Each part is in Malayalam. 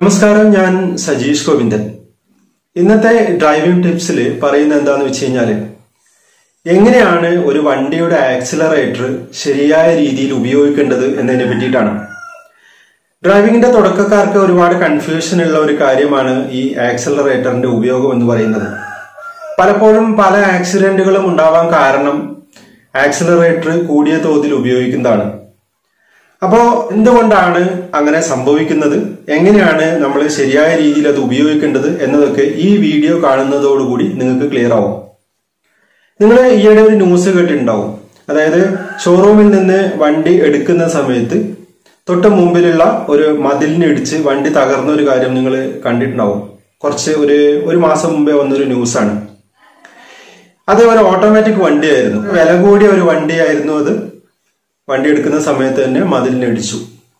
നമസ്കാരം, ഞാൻ സജീഷ് ഗോവിന്ദൻ. ഇന്നത്തെ ഡ്രൈവിംഗ് ടിപ്സിൽ പറയുന്നത് എന്താണെന്ന് വെച്ച് കഴിഞ്ഞാൽ എങ്ങനെയാണ് ഒരു വണ്ടിയുടെ ആക്സിലറേറ്റർ ശരിയായ രീതിയിൽ ഉപയോഗിക്കേണ്ടത് എന്നതിനെ പറ്റിയിട്ടാണ്. ഡ്രൈവിംഗിന്റെ തുടക്കക്കാർക്ക് ഒരുപാട് കൺഫ്യൂഷൻ ഉള്ള ഒരു കാര്യമാണ് ഈ ആക്സിലറേറ്ററിന്റെ ഉപയോഗം എന്ന് പറയുന്നത്. പലപ്പോഴും പല ആക്സിഡന്റുകളും ഉണ്ടാവാൻ കാരണം ആക്സിലറേറ്റർ കൂടിയ തോതിൽ ഉപയോഗിക്കുന്നതാണ്. അപ്പോൾ എന്തുകൊണ്ടാണ് അങ്ങനെ സംഭവിക്കുന്നത്, എങ്ങനെയാണ് നമ്മൾ ശരിയായ രീതിയിൽ അത് ഉപയോഗിക്കേണ്ടത് എന്നതൊക്കെ ഈ വീഡിയോ കാണുന്നതോടുകൂടി നിങ്ങൾക്ക് ക്ലിയർ ആവും. നിങ്ങൾ ഈയിടെ ഒരു ന്യൂസ് കേട്ടിട്ടുണ്ടാവും. അതായത് ഷോറൂമിൽ നിന്ന് വണ്ടി എടുക്കുന്ന സമയത്ത് തൊട്ട് മുമ്പിലുള്ള ഒരു മതിലിന് ഇടിച്ച് വണ്ടി തകർന്ന ഒരു കാര്യം നിങ്ങൾ കണ്ടിട്ടുണ്ടാവും. ഒരു മാസം മുമ്പേ വന്നൊരു ന്യൂസാണ്. അത് ഒരു ഓട്ടോമാറ്റിക് വണ്ടിയായിരുന്നു, വില കൂടിയ ഒരു വണ്ടിയായിരുന്നു. അത് വണ്ടി എടുക്കുന്ന സമയത്ത് തന്നെ മതിലിന് ഇടിച്ചു.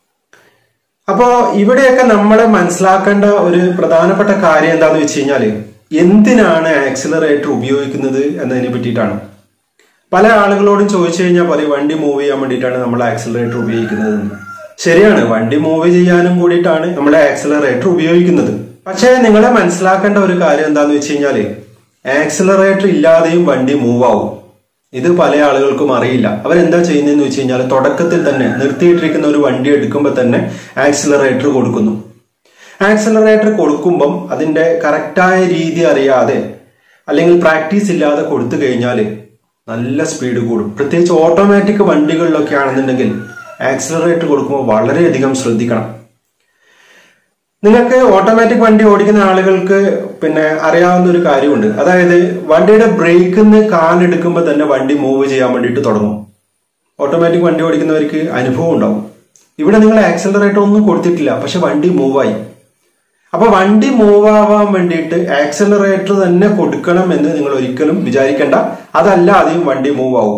അപ്പോ ഇവിടെയൊക്കെ നമ്മൾ മനസ്സിലാക്കേണ്ട ഒരു പ്രധാനപ്പെട്ട കാര്യം എന്താന്ന് വെച്ച് കഴിഞ്ഞാല് എന്തിനാണ് ആക്സിലറേറ്റർ ഉപയോഗിക്കുന്നത് എന്നതിനെ പറ്റിയിട്ടാണ്. പല ആളുകളോടും ചോദിച്ചു കഴിഞ്ഞാൽ പറയും വണ്ടി മൂവ് ചെയ്യാൻ വേണ്ടിയിട്ടാണ് നമ്മൾ ആക്സിലറേറ്റർ ഉപയോഗിക്കുന്നത്. ശരിയാണ്, വണ്ടി മൂവ് ചെയ്യാനും കൂടിയിട്ടാണ് നമ്മൾ ആക്സിലറേറ്റർ ഉപയോഗിക്കുന്നത്. പക്ഷേ നിങ്ങൾ മനസ്സിലാക്കേണ്ട ഒരു കാര്യം എന്താന്ന് വെച്ച് കഴിഞ്ഞാല് ആക്സിലറേറ്റർ ഇല്ലാതെയും വണ്ടി മൂവ് ആവും. ഇത് പല ആളുകൾക്കും അറിയില്ല. അവരെന്താ ചെയ്യുന്നതെന്ന് വെച്ച് കഴിഞ്ഞാൽ തുടക്കത്തിൽ തന്നെ നിർത്തിയിട്ടിരിക്കുന്ന ഒരു വണ്ടി എടുക്കുമ്പോൾ തന്നെ ആക്സിലറേറ്റർ കൊടുക്കുന്നു. ആക്സിലറേറ്റർ കൊടുക്കുമ്പം അതിന്റെ കറക്റ്റായ രീതി അറിയാതെ അല്ലെങ്കിൽ പ്രാക്ടീസ് ഇല്ലാതെ കൊടുത്തു കഴിഞ്ഞാൽ നല്ല സ്പീഡ് കൂടും. പ്രത്യേകിച്ച് ഓട്ടോമാറ്റിക് വണ്ടികളിലൊക്കെ ആണെന്നുണ്ടെങ്കിൽ ആക്സിലറേറ്റർ കൊടുക്കുമ്പോൾ വളരെയധികം ശ്രദ്ധിക്കണം. നിങ്ങൾക്ക് ഓട്ടോമാറ്റിക് വണ്ടി ഓടിക്കുന്ന ആളുകൾക്ക് അറിയാവുന്ന ഒരു കാര്യമുണ്ട്. അതായത് വണ്ടിയുടെ ബ്രേക്കിൽ നിന്ന് കാലെടുക്കുമ്പോൾ തന്നെ വണ്ടി മൂവ് ചെയ്യാൻ വേണ്ടിയിട്ട് തുടങ്ങും. ഓട്ടോമാറ്റിക് വണ്ടി ഓടിക്കുന്നവർക്ക് അനുഭവം ഉണ്ടാവും. ഇവിടെ നിങ്ങൾ ആക്സിലറേറ്റർ ഒന്നും കൊടുത്തിട്ടില്ല, പക്ഷെ വണ്ടി മൂവായി. അപ്പൊ വണ്ടി മൂവ് ആവാൻ വേണ്ടിയിട്ട് ആക്സിലറേറ്റർ തന്നെ കൊടുക്കണം എന്ന് നിങ്ങൾ ഒരിക്കലും വിചാരിക്കേണ്ട. അതല്ലാതെയും വണ്ടി മൂവ് ആവും.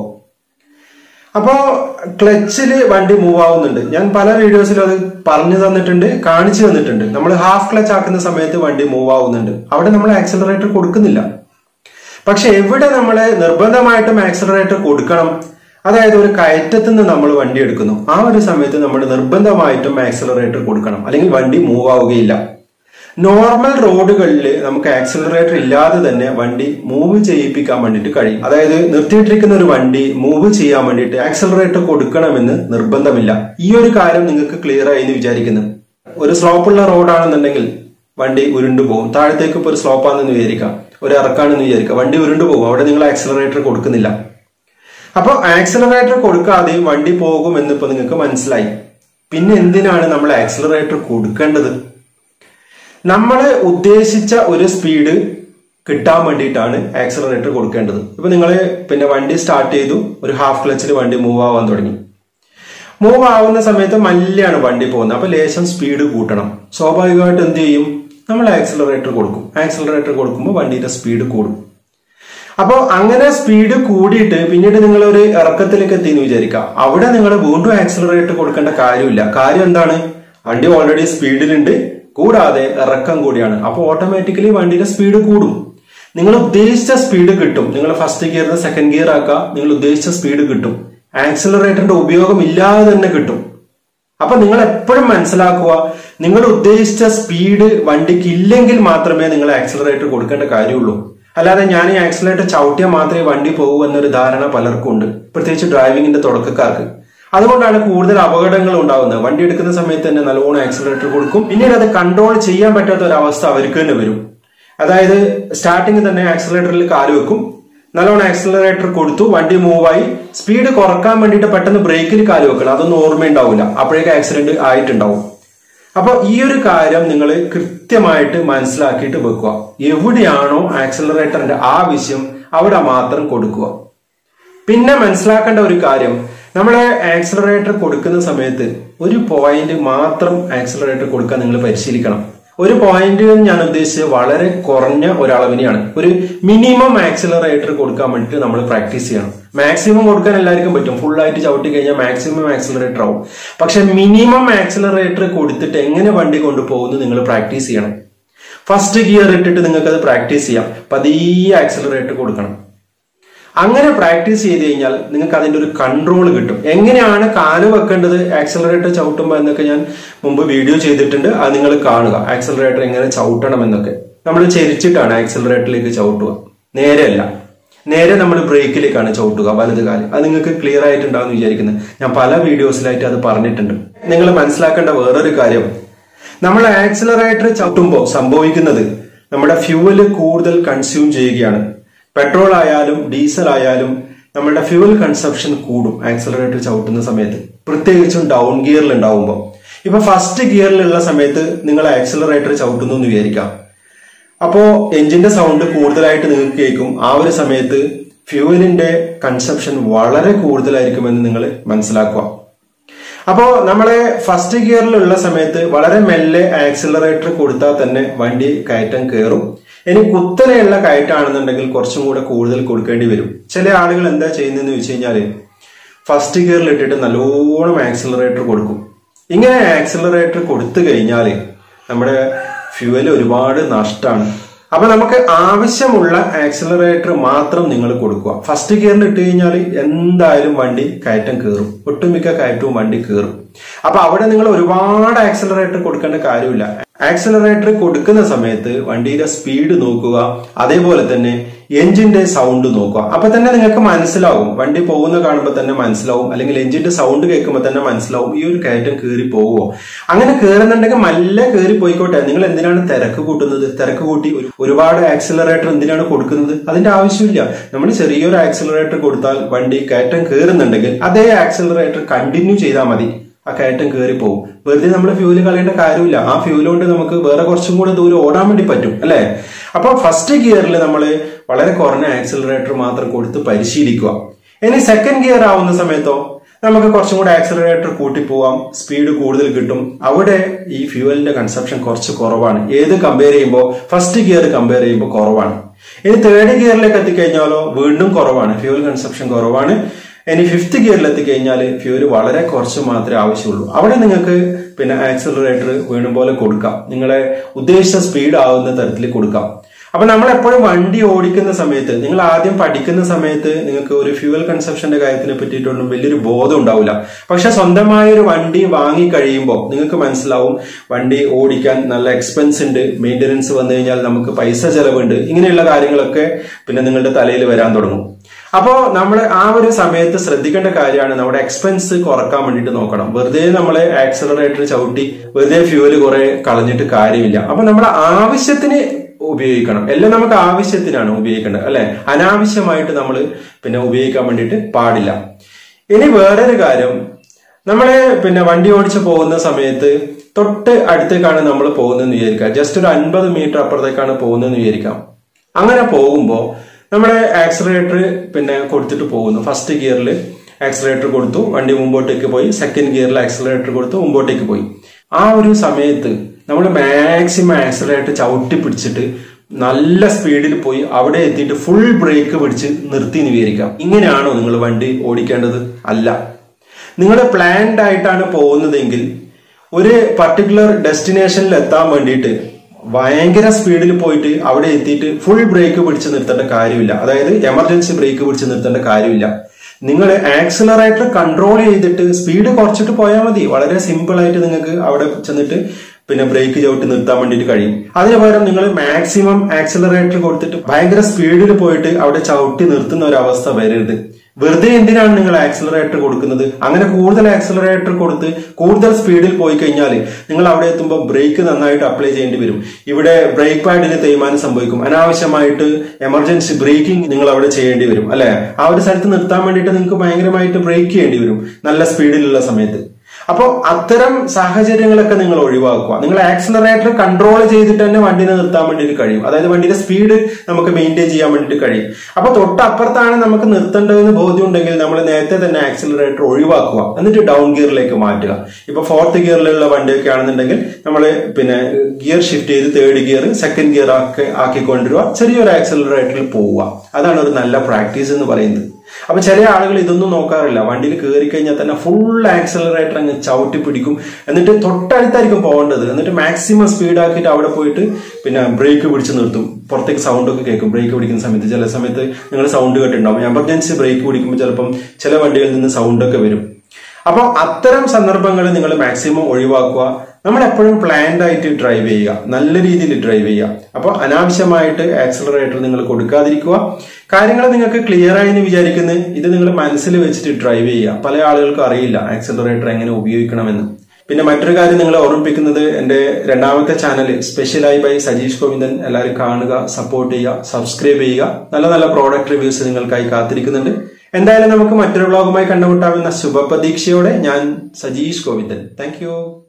അപ്പോ ക്ലച്ചില് വണ്ടി മൂവ് ആവുന്നുണ്ട്. ഞാൻ പല വീഡിയോസിലും അത് പറഞ്ഞു തന്നിട്ടുണ്ട്, കാണിച്ചു തന്നിട്ടുണ്ട്. നമ്മൾ ഹാഫ് ക്ലച്ച് ആക്കുന്ന സമയത്ത് വണ്ടി മൂവ് ആവുന്നുണ്ട്. അവിടെ നമ്മൾ ആക്സിലറേറ്റർ കൊടുക്കുന്നില്ല. പക്ഷെ എവിടെ നമ്മൾ നിർബന്ധമായിട്ടും ആക്സിലറേറ്റർ കൊടുക്കണം, അതായത് ഒരു കയറ്റത്തിൽ നിന്ന് നമ്മൾ വണ്ടി എടുക്കുന്നു, ആ ഒരു സമയത്ത് നമ്മൾ നിർബന്ധമായിട്ടും ആക്സിലറേറ്റർ കൊടുക്കണം, അല്ലെങ്കിൽ വണ്ടി മൂവ് ആവുകയില്ല. നോർമൽ റോഡുകളിൽ നമുക്ക് ആക്സിലറേറ്റർ ഇല്ലാതെ തന്നെ വണ്ടി മൂവ് ചെയ്യിപ്പിക്കാൻ വേണ്ടിയിട്ട് കഴിയും. അതായത് നിർത്തിയിട്ടിരിക്കുന്ന ഒരു വണ്ടി മൂവ് ചെയ്യാൻ വേണ്ടിയിട്ട് ആക്സിലറേറ്റർ കൊടുക്കണമെന്ന് നിർബന്ധമില്ല. ഈ ഒരു കാര്യം നിങ്ങൾക്ക് ക്ലിയർ ആയി എന്ന് വിചാരിക്കുന്നു. ഒരു സ്ലോപ്പുള്ള റോഡാണെന്നുണ്ടെങ്കിൽ വണ്ടി ഉരുണ്ടു പോകും. താഴത്തേക്ക് ഇപ്പോൾ ഒരു സ്ലോപ്പാണെന്ന് വിചാരിക്കാം, ഒരു ഇറക്കാണെന്ന് വിചാരിക്കാം, വണ്ടി ഉരുണ്ടു പോകും. അവിടെ നിങ്ങൾ ആക്സിലറേറ്റർ കൊടുക്കുന്നില്ല. അപ്പൊ ആക്സിലറേറ്റർ കൊടുക്കാതെയും വണ്ടി പോകും എന്നിപ്പോ നിങ്ങൾക്ക് മനസ്സിലായി. പിന്നെ എന്തിനാണ് നമ്മൾ ആക്സിലറേറ്റർ കൊടുക്കേണ്ടത്? നമ്മൾ ഉദ്ദേശിച്ച ഒരു സ്പീഡ് കിട്ടാൻ വേണ്ടിയിട്ടാണ് ആക്സിലറേറ്റർ കൊടുക്കേണ്ടത്. ഇപ്പൊ നിങ്ങൾ വണ്ടി സ്റ്റാർട്ട് ചെയ്തു, ഒരു ഹാഫ് ക്ലച്ചിൽ വണ്ടി മൂവ് ആവാൻ തുടങ്ങി. മൂവ് ആവുന്ന സമയത്ത് മല്ലിയാണ് വണ്ടി പോകുന്നത്. അപ്പൊ ലേശം സ്പീഡ് കൂട്ടണം. സ്വാഭാവികമായിട്ട് എന്ത് ചെയ്യും, നമ്മൾ ആക്സിലറേറ്റർ കൊടുക്കും. ആക്സിലറേറ്റർ കൊടുക്കുമ്പോൾ വണ്ടിയുടെ സ്പീഡ് കൂടും. അപ്പോൾ അങ്ങനെ സ്പീഡ് കൂടിയിട്ട് പിന്നീട് നിങ്ങൾ ഒരു ഇറക്കത്തിലേക്ക് എത്തിയെന്ന് വിചാരിക്കാം. അവിടെ നിങ്ങൾ വീണ്ടും ആക്സിലറേറ്റർ കൊടുക്കേണ്ട കാര്യമില്ല. കാര്യം എന്താണ്, വണ്ടി ഓൾറെഡി സ്പീഡിലുണ്ട്, കൂടാതെ ഇറക്കം കൂടിയാണ്. അപ്പോൾ ഓട്ടോമാറ്റിക്കലി വണ്ടിയുടെ സ്പീഡ് കൂടും. നിങ്ങൾ ഉദ്ദേശിച്ച സ്പീഡ് കിട്ടും. നിങ്ങൾ ഫസ്റ്റ് ഗിയറിന് സെക്കൻഡ് ഗിയർ ആക്കുക, നിങ്ങൾ ഉദ്ദേശിച്ച സ്പീഡ് കിട്ടും. ആക്സിലറേറ്ററിന്റെ ഉപയോഗം ഇല്ലാതെ തന്നെ കിട്ടും. അപ്പൊ നിങ്ങൾ എപ്പോഴും മനസ്സിലാക്കുക, നിങ്ങൾ ഉദ്ദേശിച്ച സ്പീഡ് വണ്ടിക്ക് ഇല്ലെങ്കിൽ മാത്രമേ നിങ്ങൾ ആക്സിലറേറ്റർ കൊടുക്കേണ്ട കാര്യമുള്ളൂ. അല്ലാതെ ഞാൻ ഈ ആക്സിലറേറ്റർ ചവിട്ടിയാൽ മാത്രമേ വണ്ടി പോകൂ എന്നൊരു ധാരണ പലർക്കും ഉണ്ട്, പ്രത്യേകിച്ച് ഡ്രൈവിംഗിന്റെ തുടക്കക്കാർക്ക്. അതുകൊണ്ടാണ് കൂടുതൽ അപകടങ്ങൾ ഉണ്ടാകുന്നത്. വണ്ടി എടുക്കുന്ന സമയത്ത് തന്നെ നല്ലോണം ആക്സിലറേറ്റർ കൊടുക്കും, പിന്നീട് അത് കൺട്രോൾ ചെയ്യാൻ പറ്റാത്ത ഒരു അവസ്ഥ അവർക്ക് തന്നെ വരും. അതായത് സ്റ്റാർട്ടിങ് തന്നെ ആക്സിലറേറ്ററിൽ കാല് വെക്കും, നല്ലോണം ആക്സിലറേറ്റർ കൊടുത്തു, വണ്ടി മൂവായി, സ്പീഡ് കുറക്കാൻ വേണ്ടിയിട്ട് പെട്ടെന്ന് ബ്രേക്കിൽ കാല് വെക്കണം. അതൊന്നും ഓർമ്മയുണ്ടാവില്ല, അപ്പോഴേക്ക് ആക്സിഡന്റ് ആയിട്ടുണ്ടാവും. അപ്പൊ ഈ ഒരു കാര്യം നിങ്ങൾ കൃത്യമായിട്ട് മനസ്സിലാക്കിയിട്ട് വെക്കുക. എവിടെയാണോ ആക്സിലറേറ്ററിന്റെ ആവശ്യം അവിടെ മാത്രം കൊടുക്കുക. പിന്നെ മനസ്സിലാക്കേണ്ട ഒരു കാര്യം, നമ്മളെ ആക്സിലറേറ്റർ കൊടുക്കുന്ന സമയത്ത് ഒരു പോയിന്റ് മാത്രം ആക്സിലറേറ്റർ കൊടുക്കാൻ നിങ്ങൾ പരിശീലിക്കണം. ഒരു പോയിന്റ് ഞാൻ ഉദ്ദേശിച്ചത് വളരെ കുറഞ്ഞ ഒരളവിനെയാണ്. ഒരു മിനിമം ആക്സിലറേറ്റർ കൊടുക്കാൻ വേണ്ടിയിട്ട് നമ്മൾ പ്രാക്ടീസ് ചെയ്യണം. മാക്സിമം കൊടുക്കാൻ എല്ലാവർക്കും പറ്റും. ഫുൾ ആയിട്ട് ചവിട്ടി കഴിഞ്ഞാൽ മാക്സിമം ആക്സിലറേറ്റർ ആവും. പക്ഷെ മിനിമം ആക്സിലറേറ്റർ കൊടുത്തിട്ട് എങ്ങനെ വണ്ടി കൊണ്ടുപോകുന്നു നിങ്ങൾ പ്രാക്ടീസ് ചെയ്യണം. ഫസ്റ്റ് ഗിയർ ഇട്ടിട്ട് നിങ്ങൾക്ക് അത് പ്രാക്ടീസ് ചെയ്യാം. പതിയെ ആക്സിലറേറ്റർ കൊടുക്കണം. അങ്ങനെ പ്രാക്ടീസ് ചെയ്ത് കഴിഞ്ഞാൽ നിങ്ങൾക്ക് അതിന്റെ ഒരു കൺട്രോൾ കിട്ടും. എങ്ങനെയാണ് കാല് വെക്കേണ്ടത് ആക്സിലറേറ്റർ ചവിട്ടുമ്പോൾ എന്നൊക്കെ ഞാൻ മുമ്പ് വീഡിയോ ചെയ്തിട്ടുണ്ട്. അത് നിങ്ങൾ കാണുക. ആക്സിലറേറ്റർ എങ്ങനെ ചവിട്ടണം എന്നൊക്കെ. നമ്മൾ ചെരിച്ചിട്ടാണ് ആക്സിലറേറ്ററിലേക്ക് ചവിട്ടുക, നേരെയല്ല. നേരെ നമ്മൾ ബ്രേക്കിലേക്കാണ് ചവിട്ടുക, വലത് കാല്. അത് നിങ്ങൾക്ക് ക്ലിയർ ആയിട്ടുണ്ടാവും എന്ന് വിചാരിക്കുന്നത്. ഞാൻ പല വീഡിയോസിലായിട്ട് അത് പറഞ്ഞിട്ടുണ്ട്. നിങ്ങൾ മനസ്സിലാക്കേണ്ട വേറൊരു കാര്യം, നമ്മൾ ആക്സിലറേറ്റർ ചവിട്ടുമ്പോൾ സംഭവിക്കുന്നത് നമ്മുടെ ഫ്യൂവല് കൂടുതൽ കൺസ്യൂം ചെയ്യുകയാണ്. പെട്രോൾ ആയാലും ഡീസൽ ആയാലും നമ്മുടെ ഫ്യൂവൽ കൺസപ്ഷൻ കൂടും ആക്സിലറേറ്റർ ചവിട്ടുന്ന സമയത്ത്, പ്രത്യേകിച്ചും ഡൗൺ ഗിയറിൽ ഉണ്ടാവുമ്പോൾ. ഇപ്പൊ ഫസ്റ്റ് ഗിയറിലുള്ള സമയത്ത് നിങ്ങൾ ആക്സിലറേറ്റർ ചവിട്ടുന്നു എന്ന് വിചാരിക്കാം. അപ്പോ എഞ്ചിന്റെ സൗണ്ട് കൂടുതലായിട്ട് നിങ്ങൾക്ക് കേൾക്കും. ആ ഒരു സമയത്ത് ഫ്യൂവലിന്റെ കൺസപ്ഷൻ വളരെ കൂടുതലായിരിക്കുമെന്ന് നിങ്ങൾ മനസ്സിലാക്കുക. അപ്പോ നമ്മളെ ഫസ്റ്റ് ഗിയറിലുള്ള സമയത്ത് വളരെ മെല്ലെ ആക്സിലറേറ്റർ കൊടുത്താൽ തന്നെ വണ്ടി കയറ്റം കയറും. ഇനി കുത്തനെയുള്ള കയറ്റാണെന്നുണ്ടെങ്കിൽ കുറച്ചും കൂടെ കൂടുതൽ കൊടുക്കേണ്ടി വരും. ചില ആളുകൾ എന്താ ചെയ്യുന്നതെന്ന് വെച്ച് കഴിഞ്ഞാല് ഫസ്റ്റ് ഗിയറിൽ ഇട്ടിട്ട് നല്ലോണം ആക്സിലറേറ്റർ കൊടുക്കും. ഇങ്ങനെ ആക്സിലറേറ്റർ കൊടുത്തു കഴിഞ്ഞാൽ നമ്മുടെ ഫ്യൂവൽ ഒരുപാട് നഷ്ടമാണ്. അപ്പൊ നമുക്ക് ആവശ്യമുള്ള ആക്സിലറേറ്റർ മാത്രം നിങ്ങൾ കൊടുക്കുക. ഫസ്റ്റ് ഗിയറിൽ ഇട്ട് കഴിഞ്ഞാൽ എന്തായാലും വണ്ടി കയറ്റം കയറും, ഒട്ടുമിക്ക കയറ്റവും വണ്ടി കയറും. അപ്പൊ അവിടെ നിങ്ങൾ ഒരുപാട് ആക്സിലറേറ്റർ കൊടുക്കേണ്ട കാര്യമില്ല. ആക്സിലറേറ്റർ കൊടുക്കുന്ന സമയത്ത് വണ്ടിയുടെ സ്പീഡ് നോക്കുക, അതേപോലെ തന്നെ എഞ്ചിന്റെ സൗണ്ട് നോക്കുക. അപ്പൊ തന്നെ നിങ്ങൾക്ക് മനസ്സിലാവും, വണ്ടി പോകുന്ന കാണുമ്പോൾ തന്നെ മനസ്സിലാവും, അല്ലെങ്കിൽ എഞ്ചിന്റെ സൗണ്ട് കേൾക്കുമ്പോൾ തന്നെ മനസ്സിലാവും ഈ ഒരു കയറ്റം കയറി പോവോ. അങ്ങനെ കയറുന്നുണ്ടെങ്കിൽ നല്ല കയറി പോയിക്കോട്ടെ. നിങ്ങൾ എന്തിനാണ് തിരക്ക് കൂട്ടുന്നത്? തിരക്ക് കൂട്ടി ഒരുപാട് ആക്സിലറേറ്റർ എന്തിനാണ് കൊടുക്കുന്നത്? അതിന്റെ ആവശ്യമില്ല. നമ്മൾ ചെറിയൊരു ആക്സിലറേറ്റർ കൊടുത്താൽ വണ്ടി കയറ്റം കയറുന്നുണ്ടെങ്കിൽ അതേ ആക്സിലറേറ്റർ കണ്ടിന്യൂ ചെയ്താൽ മതി, ആ കയറ്റം കയറി പോകും. വെറുതെ നമ്മൾ ഫ്യൂല് കളയേണ്ട കാര്യമില്ല. ആ ഫ്യൂല് കൊണ്ട് നമുക്ക് വേറെ കുറച്ചും കൂടെ ദൂരം ഓടാൻ വേണ്ടി പറ്റും, അല്ലെ? അപ്പൊ ഫസ്റ്റ് ഗിയറിൽ നമ്മൾ വളരെ കുറഞ്ഞ ആക്സിലറേറ്റർ മാത്രം കൊടുത്ത് പരിശീലിക്കുക. ഇനി സെക്കൻഡ് ഗിയർ ആവുന്ന സമയത്തോ നമുക്ക് കുറച്ചും കൂടെ ആക്സിലറേറ്റർ കൂട്ടി പോവാം, സ്പീഡ് കൂടുതൽ കിട്ടും. അവിടെ ഈ ഫ്യൂവലിന്റെ കൺസപ്ഷൻ കുറച്ച് കുറവാണ്. ഏത് കമ്പയർ ചെയ്യുമ്പോൾ ഫസ്റ്റ് ഗിയർ കമ്പയർ ചെയ്യുമ്പോൾ കുറവാണ്. ഇനി തേർഡ് ഗിയറിലേക്ക് എത്തിക്കഴിഞ്ഞാലോ വീണ്ടും കുറവാണ്, ഫ്യൂവൽ കൺസപ്ഷൻ കുറവാണ്. ഇനി ഫിഫ്ത്ത് ഗിയറിൽ എത്തിക്കഴിഞ്ഞാൽ ഫ്യൂവൽ വളരെ കുറച്ച് മാത്രമേ ആവശ്യമുള്ളൂ. അവിടെ നിങ്ങൾക്ക് പിന്നെ ആക്സിലറേറ്റർ വേണം പോലെ കൊടുക്കാം, നിങ്ങളെ ഉദ്ദേശിച്ച സ്പീഡ് ആവുന്ന തരത്തിൽ കൊടുക്കാം. അപ്പൊ നമ്മൾ എപ്പോഴും വണ്ടി ഓടിക്കുന്ന സമയത്ത്, നിങ്ങൾ ആദ്യം പഠിക്കുന്ന സമയത്ത് നിങ്ങൾക്ക് ഒരു ഫ്യൂവൽ കൺസപ്ഷന്റെ കാര്യത്തിനെ പറ്റിയിട്ടൊന്നും വലിയൊരു ബോധം ഉണ്ടാവില്ല. പക്ഷെ സ്വന്തമായ ഒരു വണ്ടി വാങ്ങി കഴിയുമ്പോൾ നിങ്ങൾക്ക് മനസ്സിലാവും വണ്ടി ഓടിക്കാൻ നല്ല എക്സ്പെൻസ് ഉണ്ട്, മെയിൻ്റനൻസ് വന്നു കഴിഞ്ഞാൽ നമുക്ക് പൈസ ചെലവുണ്ട്, ഇങ്ങനെയുള്ള കാര്യങ്ങളൊക്കെ പിന്നെ നിങ്ങളുടെ തലയിൽ വരാൻ തുടങ്ങും. അപ്പോ നമ്മൾ ആ ഒരു സമയത്ത് ശ്രദ്ധിക്കേണ്ട കാര്യമാണ് നമ്മുടെ എക്സ്പെൻസ് കുറക്കാൻ വേണ്ടിയിട്ട് നോക്കണം. വെറുതെ നമ്മളെ ആക്സിലറേറ്റർ ചവിട്ടി വെറുതെ ഫ്യൂവല് കുറെ കളഞ്ഞിട്ട് കാര്യമില്ല. അപ്പൊ നമ്മുടെ ആവശ്യത്തിന് ഉപയോഗിക്കണം. എല്ലാം നമുക്ക് ആവശ്യത്തിനാണ് ഉപയോഗിക്കേണ്ടത്, അല്ലെ? അനാവശ്യമായിട്ട് നമ്മൾ പിന്നെ ഉപയോഗിക്കാൻ വേണ്ടിയിട്ട് പാടില്ല. ഇനി വേറൊരു കാര്യം, നമ്മളെ പിന്നെ വണ്ടി ഓടിച്ച് പോകുന്ന സമയത്ത് തൊട്ട് അടുത്തേക്കാണ് നമ്മൾ പോകുന്നതെന്ന് വിചാരിക്കാം. ജസ്റ്റ് ഒരു 50 മീറ്റർ അപ്പുറത്തേക്കാണ് പോകുന്നതെന്ന് വിചാരിക്കാം. അങ്ങനെ പോകുമ്പോൾ നമ്മുടെ ആക്സിലറേറ്റർ പിന്നെ കൊടുത്തിട്ട് പോകുന്നു. ഫസ്റ്റ് ഗിയറിൽ ആക്സിലറേറ്റർ കൊടുത്തു, വണ്ടി മുമ്പോട്ടേക്ക് പോയി. സെക്കൻഡ് ഗിയറിൽ ആക്സിലറേറ്റർ കൊടുത്തു, മുമ്പോട്ടേക്ക് പോയി. ആ ഒരു സമയത്ത് നമ്മൾ മാക്സിമം ആക്സിലറേറ്റർ ചവിട്ടി പിടിച്ചിട്ട് നല്ല സ്പീഡിൽ പോയി അവിടെ എത്തിയിട്ട് ഫുൾ ബ്രേക്ക് പിടിച്ച് നിർത്തി വിചാരിക്കാം. ഇങ്ങനെയാണോ നിങ്ങൾ വണ്ടി ഓടിക്കേണ്ടത്? അല്ല. നിങ്ങൾ പ്ലാൻഡ് ആയിട്ടാണ് പോകുന്നതെങ്കിൽ ഒരു പർട്ടിക്കുലർ ഡെസ്റ്റിനേഷനിൽ എത്താൻ വേണ്ടിയിട്ട് ഭയങ്കര സ്പീഡിൽ പോയിട്ട് അവിടെ എത്തിയിട്ട് ഫുൾ ബ്രേക്ക് പിടിച്ച് നിർത്തേണ്ട കാര്യമില്ല. അതായത് എമർജൻസി ബ്രേക്ക് പിടിച്ച് നിർത്തേണ്ട കാര്യമില്ല. നിങ്ങൾ ആക്സിലറേറ്റർ കൺട്രോൾ ചെയ്തിട്ട് സ്പീഡ് കുറച്ചിട്ട് പോയാൽ മതി. വളരെ സിമ്പിൾ ആയിട്ട് നിങ്ങൾക്ക് അവിടെ ചെന്നിട്ട് പിന്നെ ബ്രേക്ക് ചവിട്ടി നിർത്താൻ വേണ്ടിയിട്ട് കഴിയും. അതിന് പകരം നിങ്ങൾ മാക്സിമം ആക്സിലറേറ്റർ കൊടുത്തിട്ട് ഭയങ്കര സ്പീഡിൽ പോയിട്ട് അവിടെ ചവിട്ടി നിർത്തുന്ന ഒരു അവസ്ഥ വരരുത്. വെറുതെ എന്തിനാണ് നിങ്ങൾ ആക്സിലറേറ്റർ കൊടുക്കുന്നത്? അങ്ങനെ കൂടുതൽ ആക്സിലറേറ്റർ കൊടുത്ത് കൂടുതൽ സ്പീഡിൽ പോയി കഴിഞ്ഞാൽ നിങ്ങൾ അവിടെ എത്തുമ്പോൾ ബ്രേക്ക് നന്നായിട്ട് അപ്ലൈ ചെയ്യേണ്ടി വരും. ഇവിടെ ബ്രേക്ക് പാഡിന് തേയ്മാനം സംഭവിക്കും. അനാവശ്യമായിട്ട് എമർജൻസി ബ്രേക്കിംഗ് നിങ്ങൾ അവിടെ ചെയ്യേണ്ടി വരും, അല്ലെ? ആ ഒരു സ്ഥലത്ത് നിർത്താൻ വേണ്ടിയിട്ട് നിങ്ങൾക്ക് ഭയങ്കരമായിട്ട് ബ്രേക്ക് ചെയ്യേണ്ടി വരും നല്ല സ്പീഡിലുള്ള സമയത്ത്. അപ്പോൾ അത്തരം സാഹചര്യങ്ങളൊക്കെ നിങ്ങൾ ഒഴിവാക്കുക. നിങ്ങൾ ആക്സിലറേറ്റർ കൺട്രോൾ ചെയ്തിട്ട് തന്നെ വണ്ടിനെ നിർത്താൻ വേണ്ടിയിട്ട് കഴിയും. അതായത് വണ്ടിയുടെ സ്പീഡ് നമുക്ക് മെയിൻറ്റെയിൻ ചെയ്യാൻ വേണ്ടിയിട്ട് കഴിയും. അപ്പൊ തൊട്ടപ്പുറത്താണ് നമുക്ക് നിർത്തേണ്ടതെന്ന് ബോധ്യം ഉണ്ടെങ്കിൽ നമ്മൾ നേരത്തെ തന്നെ ആക്സിലറേറ്റർ ഒഴിവാക്കുക, എന്നിട്ട് ഡൗൺ ഗിയറിലേക്ക് മാറ്റുക. ഇപ്പൊ ഫോർത്ത് ഗിയറിലുള്ള വണ്ടിയൊക്കെ ആണെന്നുണ്ടെങ്കിൽ നമ്മൾ പിന്നെ ഗിയർ ഷിഫ്റ്റ് ചെയ്ത് തേർഡ് ഗിയർ സെക്കൻഡ് ഗിയർ ആക്കിക്കൊണ്ടിരുക, ചെറിയൊരു ആക്സിലറേറ്ററിൽ പോവുക. അതാണ് ഒരു നല്ല പ്രാക്ടീസ് എന്ന് പറയുന്നത്. അപ്പൊ ചില ആളുകൾ ഇതൊന്നും നോക്കാറില്ല. വണ്ടിയിൽ കയറി കഴിഞ്ഞാൽ തന്നെ ഫുൾ ആക്സലറേറ്റർ അങ്ങ് ചവിട്ടി പിടിക്കും, എന്നിട്ട് തൊട്ടടുത്തായിരിക്കും പോകേണ്ടത്, എന്നിട്ട് മാക്സിമം സ്പീഡാക്കിയിട്ട് അവിടെ പോയിട്ട് പിന്നെ ബ്രേക്ക് പിടിച്ച് നിർത്തും. പുറത്തേക്ക് സൗണ്ട് ഒക്കെ കേൾക്കും ബ്രേക്ക് പിടിക്കുന്ന സമയത്ത്. ചില സമയത്ത് നിങ്ങൾ സൗണ്ട് കേട്ടിട്ടുണ്ടാവും. എമർജൻസി ബ്രേക്ക് പിടിക്കുമ്പോൾ ചിലപ്പം ചില വണ്ടികളിൽ നിന്ന് സൗണ്ടൊക്കെ വരും. അപ്പൊ അത്തരം സന്ദർഭങ്ങൾ നിങ്ങൾ മാക്സിമം ഒഴിവാക്കുക. നമ്മൾ എപ്പോഴും പ്ലാൻഡ് ആയിട്ട് ഡ്രൈവ് ചെയ്യുക, നല്ല രീതിയിൽ ഡ്രൈവ് ചെയ്യുക. അപ്പോൾ അനാവശ്യമായിട്ട് ആക്സലറേറ്റർ നിങ്ങൾ കൊടുക്കാതിരിക്കുക. കാര്യങ്ങൾ നിങ്ങൾക്ക് ക്ലിയർ ആയി എന്ന് വിചാരിക്കുന്നത്. ഇത് നിങ്ങൾ മനസ്സിൽ വെച്ചിട്ട് ഡ്രൈവ് ചെയ്യുക. പല ആളുകൾക്കും അറിയില്ല ആക്സലറേറ്റർ എങ്ങനെ ഉപയോഗിക്കണമെന്ന്. പിന്നെ മറ്റൊരു കാര്യം നിങ്ങളെ ഓർമ്മിപ്പിക്കുന്നത്, എന്റെ രണ്ടാമത്തെ ചാനൽ സ്പെഷ്യലായി ബൈ സജീഷ് ഗോവിന്ദൻ, എല്ലാവരും കാണുക, സപ്പോർട്ട് ചെയ്യുക, സബ്സ്ക്രൈബ് ചെയ്യുക. നല്ല നല്ല പ്രോഡക്റ്റ് റിവ്യൂസ് നിങ്ങൾക്കായി കാത്തിരിക്കുന്നുണ്ട്. എന്തായാലും നമുക്ക് മറ്റൊരു വ്ളോഗുമായി കണ്ടുമുട്ടാവുന്ന ശുഭപ്രതീക്ഷയോടെ ഞാൻ സജീഷ് ഗോവിന്ദൻ. Thank you.